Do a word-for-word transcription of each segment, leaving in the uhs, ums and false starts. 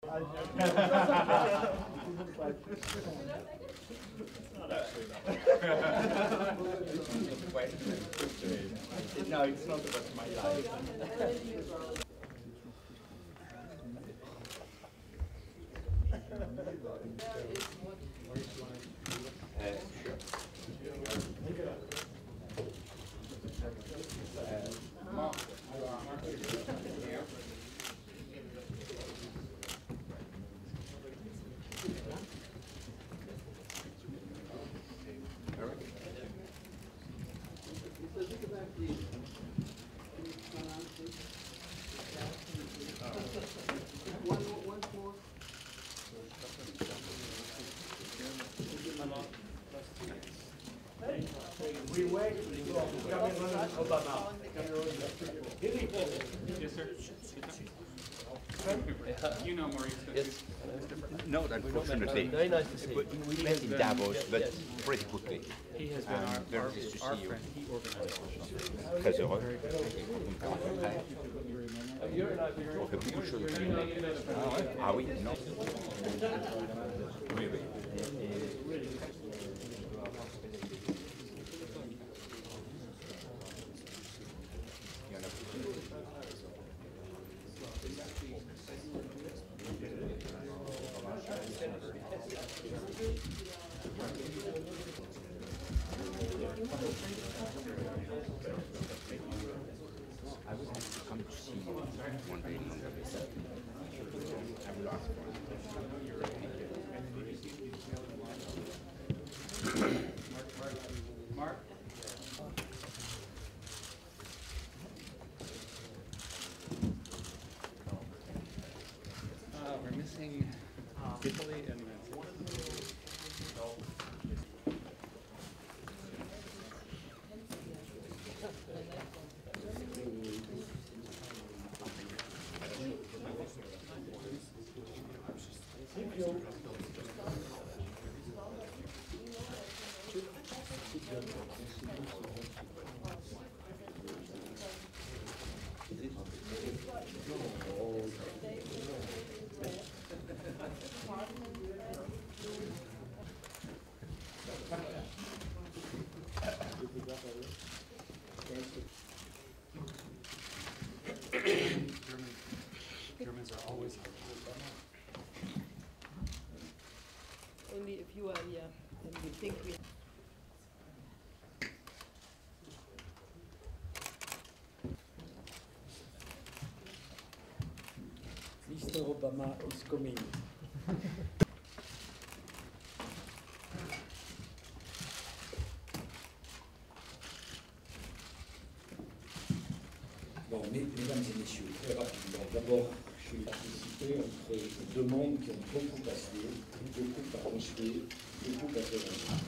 No, it's not about my life. We wait for Cameron Obama. Yes, sir. You know Maurice. Yes. Not unfortunately. Very nice to see you. We, we met in Davos, but yes. pretty quickly. He has been Um, our, very our, pleased to our see you. friend. He organized it. Très heureux. You're On fait beaucoup de choses. Ah ouais? Ah oui, non. Oui, oui. Il y en a I would have to come to see you one day in London. I will ask for it. Mark? Uh, we're missing Italy and Nancy. Germans are always Only if you are here, then we think we. Mister Obama is coming. Bon, mesdames et messieurs, très rapidement. D'abord, je vais participer entre deux mondes qui ont beaucoup à se dire, beaucoup à construire, beaucoup à faire.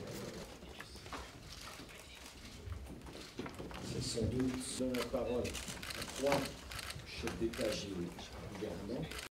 C'est sans doute donner la parole à trois chefs d'État et de gouvernement.